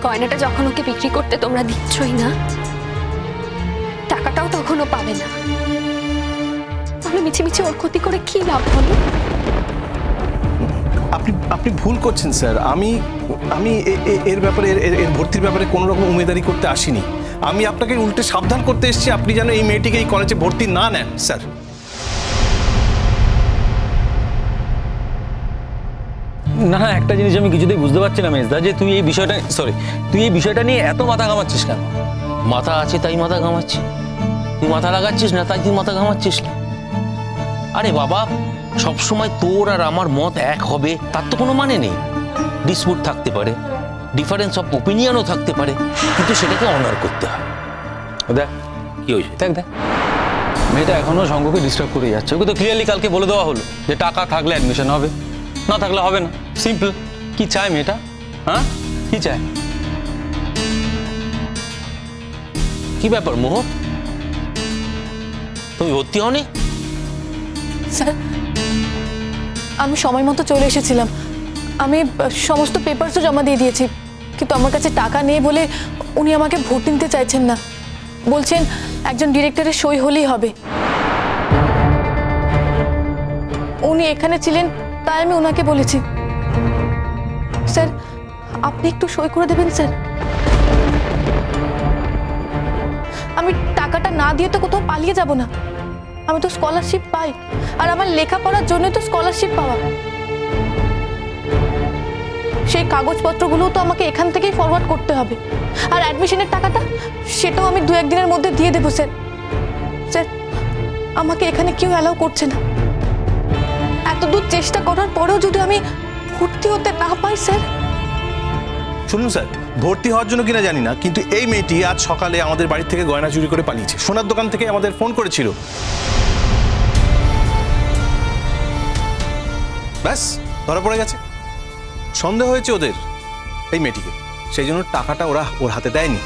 গয়নাটা যখন ওকে বিক্রি করতে তোমরা দিচ্ছই না, টাকাটাও তখনও পাবে না। তাহলে মিছিমিছি ওর ক্ষতি করে কি লাভ হলো? আপনি ভুল করছেন স্যার। আমি এর ব্যাপারে এর ভর্তির ব্যাপারে কোনো রকম উমেদারি করতে আসিনি। আমি আপনাকে উল্টে সাবধান করতে এসেছি আপনি যেন এই মেয়েটিকে এই কলেজে ভর্তি না নেন স্যার। না, একটা জিনিস আমি কিছুতেই বুঝতে পারছি না মেজদা, যে তুই এই বিষয়টা নিয়ে এত মাথা ঘামাচ্ছিস কেন? মাথা আছে তাই মাথা ঘামাচ্ছি, তুই মাথা লাগাচ্ছিস না তাই তুই মাথা ঘামাচ্ছিস না। আরে বাবা, সবসময় তোর আর আমার মত এক হবে তার তো কোনো মানে নেই। ডিসপুট থাকতে পারে, ডিফারেন্স অফ ওপিনিয়নও থাকতে পারে, কিন্তু সেটাকে অনার করতে হয়। দেখ কি হয়েছে, দেখ মেয়েটা এখনো সঙ্গকে ডিস্টার্ব করে যাচ্ছে। ওকে তো ক্লিয়ারলি কালকে বলে দেওয়া হলো যে টাকা থাকলে অ্যাডমিশন হবে, না থাকলে হবে না। সিম্পল। কি চায় মেয়েটা? হ্যাঁ, কি চায়? কি ব্যাপার মোহ, তুমি ভর্তি হওনি? স্যার, আমি সময় মতো চলে এসেছিলাম। আমি সমস্ত পেপারসও জমা দিয়ে দিয়েছি, কিন্তু আমার কাছে টাকা নেই বলে উনি আমাকে ভর্তি নিতে চাইছেন না। বলছেন একজন ডিরেক্টরের সই হলেই হবে। উনি এখানে ছিলেন তাই আমি ওনাকে বলেছি। স্যার, আপনি একটু সই করে দেবেন স্যার। আমি টাকাটা না দিয়ে তো কোথাও পালিয়ে যাব না। আমি তো স্কলারশিপ পাই, আর আমার লেখাপড়ার জন্য তো স্কলারশিপ পাওয়া। সেই কাগজপত্রগুলো তো আমাকে এখান থেকেই ফরওয়ার্ড করতে হবে। আর অ্যাডমিশনের টাকাটা সেটাও আমি 2-1 দিনের মধ্যে দিয়ে দেবো স্যার। স্যার, আমাকে এখানে কেউ অ্যালাউ করছে না। এত দূর চেষ্টা করার পরেও যদি আমি ভর্তি হতে না পাই স্যার। শুনুন স্যার, ভর্তি হওয়ার জন্য কিনা জানি না, কিন্তু এই মেয়েটি আজ সকালে আমাদের বাড়ি থেকে গয়না চুরি করে পালিয়েছে। সোনার দোকান থেকে আমাদের ফোন করেছিল, ব্যাস ধরা পড়ে গেছে। সন্দেহ হয়েছে ওদের এই মেয়েটিকে, সেই জন্য টাকাটা ওরা ওর হাতে দেয়নি।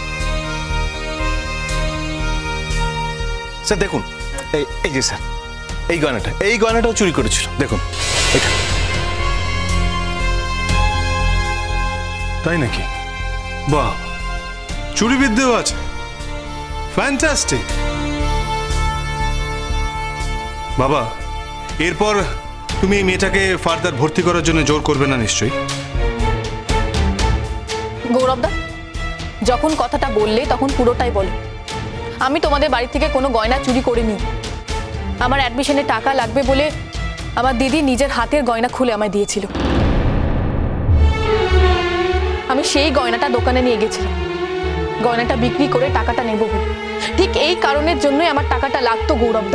স্যার দেখুন, এই যে স্যার, এই গয়নাটাও চুরি করেছিল। দেখুন এটা। তাই নাকি? বাহ, চুরি বিদ্যেও আছে, ফ্যান্টাস্টিক। বাবা, এরপর তুমি এই মেয়েটাকে ফার্দার ভর্তি করার জন্য জোর করবে না নিশ্চয়ই? গৌরবদা, যখন কথাটা বললে তখন পুরোটাই বলো। আমি তোমাদের বাড়ি থেকে কোনো গয়না চুরি করিনি। আমার অ্যাডমিশনে টাকা লাগবে বলে আমার দিদি নিজের হাতের গয়না খুলে আমায় দিয়েছিল। আমি সেই গয়নাটা দোকানে নিয়ে গেছিলাম, গয়নাটা বিক্রি করে টাকাটা নেব বলে। ঠিক এই কারণের জন্যই আমার টাকাটা লাগতো গৌরবদা।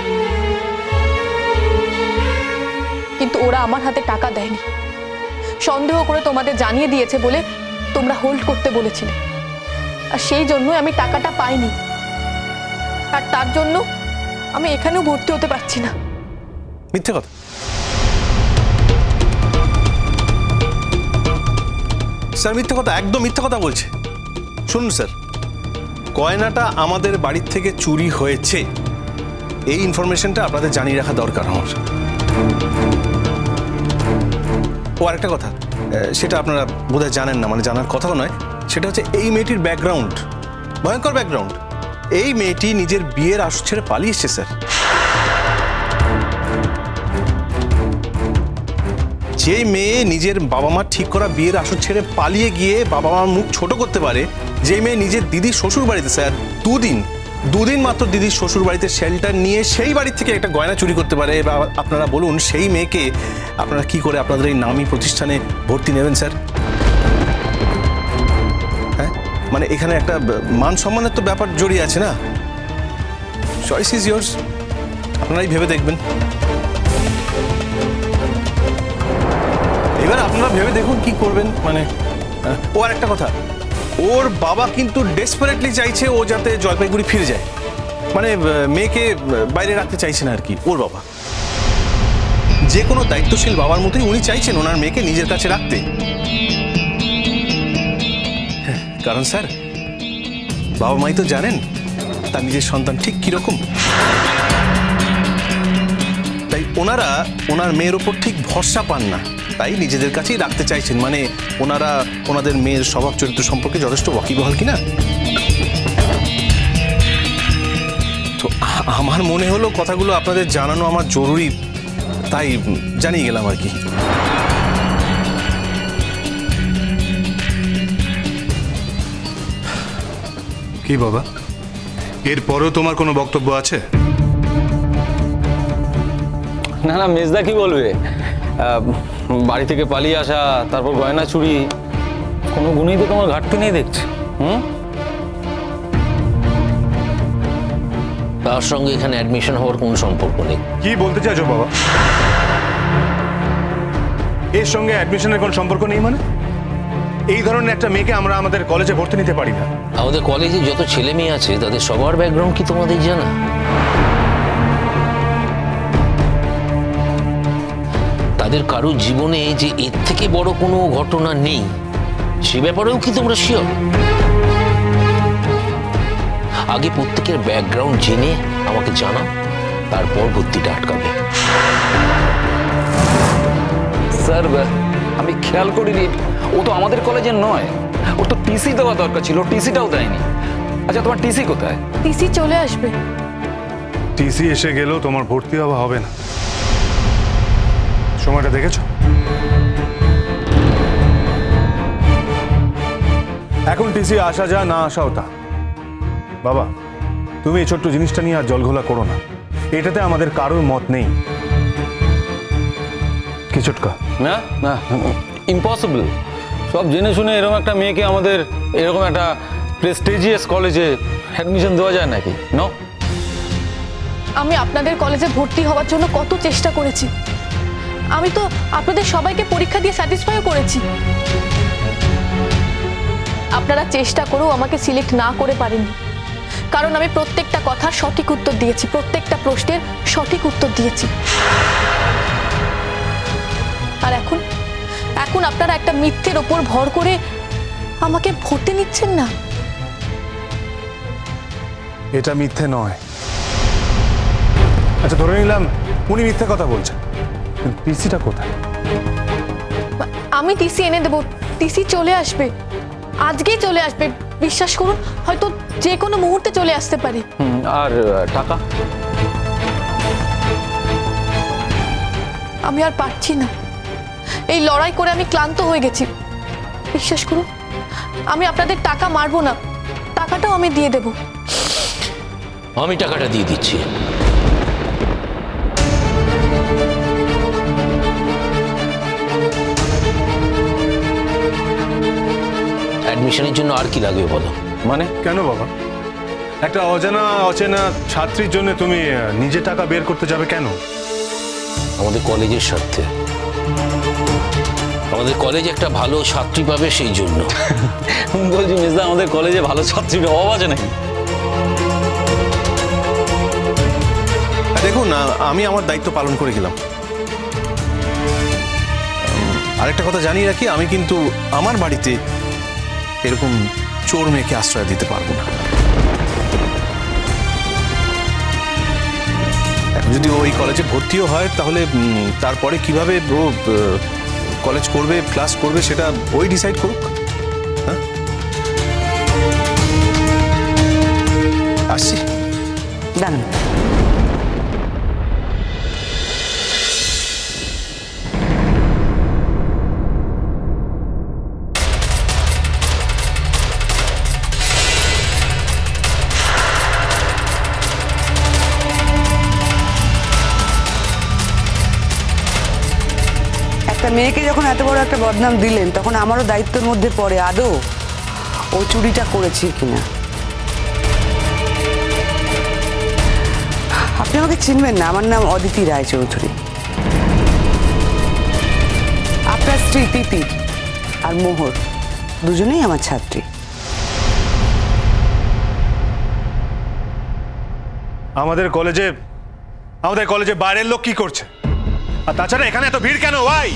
কিন্তু ওরা আমার হাতে টাকা দেয়নি, সন্দেহ করে তোমাদের জানিয়ে দিয়েছে বলে তোমরা হোল্ড করতে বলেছিলে। আর সেই জন্যই আমি টাকাটা পাইনি, আর তার জন্য আমি এখানেও ভর্তি হতে পারছি না। মিথ্যে কথা। স্যার মিথ্যে কথা, একদম মিথ্যে কথা বলছে। শুনুন স্যার, গয়নাটা আমাদের বাড়ির থেকে চুরি হয়েছে, এই ইনফরমেশনটা আপনাদের জানিয়ে রাখা দরকার আমার। ও আরেকটা কথা, সেটা আপনারা বোধহয় জানেন না, মানে জানার কথাও নয়, সেটা হচ্ছে এই মেয়েটির ব্যাকগ্রাউন্ড ভয়ঙ্কর ব্যাকগ্রাউন্ড। এই মেয়েটি নিজের বিয়ের আসর ছেড়ে পালিয়ে এসেছে স্যার। যে মেয়ে নিজের বাবা মা ঠিক করা বিয়ের আসর ছেড়ে পালিয়ে গিয়ে বাবা মার মুখ ছোট করতে পারে, যে মেয়ে নিজের দিদির শ্বশুর বাড়িতে স্যার দুদিন মাত্র দিদির শ্বশুর বাড়িতে শেল্টার নিয়ে সেই বাড়ির থেকে একটা গয়না চুরি করতে পারে, বা আপনারা বলুন সেই মেয়েকে আপনারা কি করে আপনাদের এই নামী প্রতিষ্ঠানে ভর্তি নেবেন স্যার? হ্যাঁ, মানে এখানে একটা মান সম্মানের তো ব্যাপার জড়িয়ে আছে না। চয়েস ইজ ইয়োর্স, আপনারাই ভেবে দেখবেন। এবার আপনারা ভেবে দেখুন কি করবেন। মানে ও আর একটা কথা, ওর বাবা কিন্তু ডেসপারেটলি চাইছে ও যাতে জলপাইগুড়ি ফিরে যায়, মানে মেয়েকে বাইরে রাখতে চাইছে না আর কি। ওর বাবা যে কোনো দায়িত্বশীল বাবার মতোই উনি চাইছেন ওনার মেয়েকে নিজের কাছে রাখতে। কারণ স্যার বাবা মাই তো জানেন তার নিজের সন্তান ঠিক কিরকম, তাই ওনারা ওনার মেয়ের ওপর ঠিক ভরসা পান না। তাই নিজেদের কাছেই রাখতে চাইছেন। মানে ওনারা ওনাদের মেয়ের স্বভাব চরিত্র সম্পর্কে যথেষ্ট ওয়াকিবহাল কিনা। তো আমার মনে হলো কথাগুলো আপনাদের জানানো আমার জরুরি, তাই জানিয়ে গেলাম আর কি। কি বাবা, এরপরেও তোমার কোনো বক্তব্য আছে? না না, মেজদা কি বলবে? বাড়ি থেকে পালিয়ে আসা, তারপর গয়না চুরি, কোনো গুণেই তো তোমার ঘাটতি নেই দেখছি। তার সঙ্গে এখানে অ্যাডমিশন হওয়ার কোনো সম্পর্ক নেই। কি বলতে চাইছো বাবা? এর সঙ্গে অ্যাডমিশনের কোনো সম্পর্ক নেই মানে? এই ধরনের একটা মেয়েকে আমরা আমাদের কলেজে ভর্তি নিতে পারি না। আমাদের কলেজে যত ছেলে মেয়ে আছে তাদের সবার ব্যাকগ্রাউন্ড কি তোমাদের জানা? তাদের কারো জীবনে যে এর থেকে বড় কোনো ঘটনা নেই সে ব্যাপারেও কি তোমরা শিওর? আগে প্রত্যেকের ব্যাকগ্রাউন্ড জেনে আমাকে জানাও, তারপর ভর্তিটা আটকাবে। স্যার, আমি খেয়াল করিনি, ও তো আমাদের কলেজের নয়, ওর তো টিসি দেওয়া দরকার ছিল, টিসিটাও দেয়নি। আচ্ছা, তোমার টিসি কোথায়? টিসি চলে আসবে। টিসি এসে গেলেও তোমার ভর্তি হওয়া হবে না। সময়টা দেখেছো? এখন টিসি আসা যা, না আসাও তা। বাবা, তুমি এই ছোট্ট জিনিসটা নিয়ে আর জলঘোলা করো না, এটাতে আমাদের কারোর মত নেই। কি চটকা? না না, ইম্পসিবল। সব জেনে শুনে এরকম একটা মেয়েকে আমাদের এরকম একটা প্রেস্টিজিয়াস কলেজে অ্যাডমিশন দেওয়া যায় নাকি? নো। আমি আপনাদের কলেজে ভর্তি হওয়ার জন্য কত চেষ্টা করেছি। আমি তো আপনাদের সবাইকে পরীক্ষা দিয়ে স্যাটিসফাইও করেছি। আপনারা চেষ্টা করেও আমাকে সিলেক্ট না করে পারেননি, কারণ আমি প্রত্যেকটা কথার সঠিক উত্তর দিয়েছি, প্রত্যেকটা প্রশ্নের সঠিক উত্তর দিয়েছি। আর এখন এখন আপনারা একটা মিথ্যের ওপর ভর করে আমাকে ভর্তি নিচ্ছেন না। এটা মিথ্যে নয়। আচ্ছা, ধরে নিলাম উনি মিথ্যে কথা বলছেন, টিসিটা কোথায়? আমি টিসি এনে দেবো, টিসি চলে আসবে, আজকেই চলে আসবে। বিশ্বাস করুন, হয়তো যে কোনো মুহূর্তে চলে আসতে পারে। আর টাকা? আমি আর পারছি না, এই লড়াই করে আমি ক্লান্ত হয়ে গেছি। বিশ্বাস করুন, আমি আপনাদের টাকা মারবো না, টাকাটাও আমি দিয়ে দেব। আমি টাকাটা দিয়ে দিচ্ছি। অ্যাডমিশনের জন্য আর কি লাগবে বলো? মানে কেন বাবা, একটা অজানা অচেনা ছাত্রীর জন্য তুমি নিজে টাকা বের করতে যাবে কেন? আমাদের কলেজের স্বার্থে। আমাদের কলেজ একটা ভালো ছাত্রী পাবে সেই জন্য। বলছি মেজদা, আমাদের কলেজে ভালো ছাত্রীর অভাব আছে নাকি? দেখুন, আমি আমার দায়িত্ব পালন করে গেলাম। আরেকটা কথা জানিয়ে রাখি, আমি কিন্তু আমার বাড়িতে এরকম চোর মেয়েকে আশ্রয় দিতে পারবো না। এখন যদি ওই কলেজে ভর্তিও হয়, তাহলে তারপরে কিভাবে ও কলেজ করবে, ক্লাস করবে, সেটা ওই ডিসাইড করুক। হ্যাঁ, আসছি। ডান। একটা মেয়েকে যখন এত বড় একটা বদনাম দিলেন, তখন আমারও দায়িত্বের মধ্যে পড়ে আদৌ ও চুরিটা করেছে কিনা। আপনি আমাকে চিনবেন না, আমার নাম অদিতি রায়চৌধুরী। আপনার স্ত্রী তিতির আর মোহর দুজনেই আমার ছাত্রী। আমাদের কলেজে বাইরের লোক কি করছে? আর তাছাড়া এখানে এত ভিড় কেন ভাই?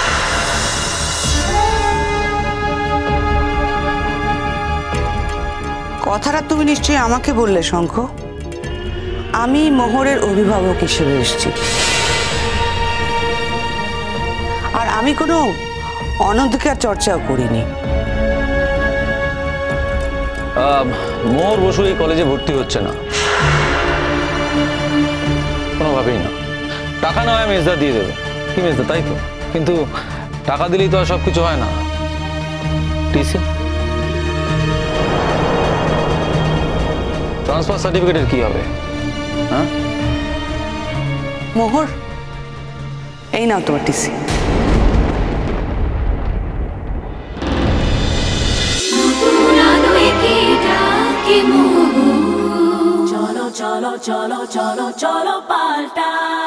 কথাটা তুমি নিশ্চয়ই আমাকে বললে শঙ্খ। আমি মোহরের অভিভাবক হিসেবে এসেছি, আর আমি কোনো অনধিকার চর্চাও করিনি। মোহর বসু এই কলেজে ভর্তি হচ্ছে না, কোনোভাবেই না। টাকা না হয় মেজদা দিয়ে দেবে, কি মেজদা, তাই তো? কিন্তু টাকা দিলেই তো আর সব কিছু হয় না। টিসি, ট্রান্সফার সার্টিফিকেটের কি হবে? হ্যাঁ মোহর, এই নাও তোমার টিসি। চলো চলো চলো চলো চলো পাল্টাই।